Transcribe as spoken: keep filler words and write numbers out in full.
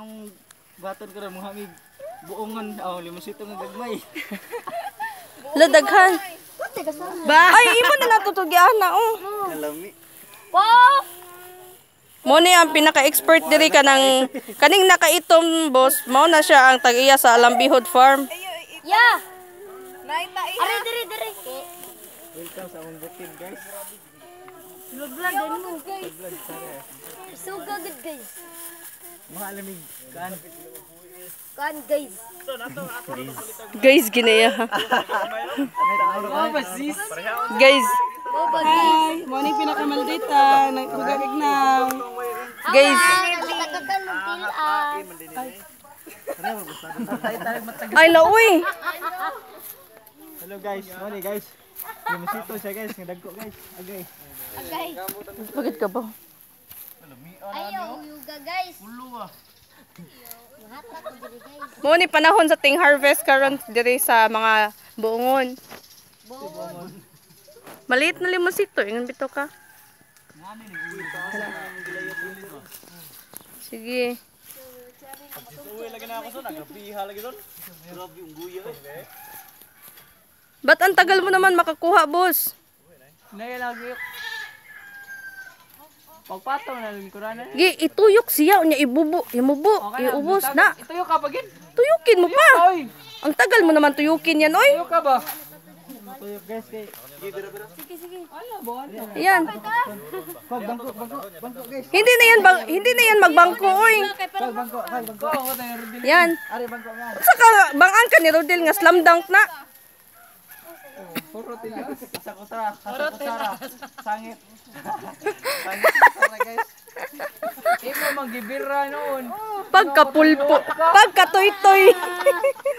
Ang baton ko rin, muhamig buongan. Oh, limusito ng gagmay. Ladaghan. Ba? Ay, imo na natutugyan na, oh. Kalami. Po! Mo ni ang pinaka-expert diri ka ng kaning nakaitom, boss. Mao na siya ang tag-iya sa Alambihod Farm. Yeah. Naita iya. Ari diri diri. Welcome sa among bukid, guys. Vlog-vlog din mo, guys. So good, guys. Mga alamig kan. Kan, guys. Guys, ginaya. Guys. Hi, morning pinakamaldita, nagugagig na. Guys. Nakakakan mo tilaan. Ay, laoy. Hello guys, morning guys. Limusito siya guys, ngdagko guys. Agay. Agay. Bakit ka ba? Ayaw, yuga, guys. Ulo ah. Mahata ko diri, guys. Mo ni panahon sa ting harvest karon diri sa mga buongon. Buongon. Maliit na limusito, ingon bitaw ka. Sige. Uwi lagi na ako son, nagabiha lagi don. Grabe yung guya eh. Ba't ang tagal mo naman makakuha, boss? Naya lagi. Pagpataw na lang ko na. Gi, ituyok siya, niya ibubo, imubo, iubos na. Ito yung kapagin. Tuyukin mo pa. Oy, Ang tagal mo naman tuyukin yan, oy. ito ka ba? Tuyok guys kay. Sige, sige. Ano ba? Yan. Kog bangko, bangko, bangko guys. Hindi na yan, bang, hindi na yan magbangko, oy. Kog bangko, kog bangko. Ko ako tayo rin. Yan. Ari bangko nga. Saka bangan ka ni Rodel nga slam dunk na. Puro tilas. Sa kutsara, sa kutsara. Sangit. Sangit kutsara guys. Imo manggibira noon. Pagkapulpo, pagkatoy-toy.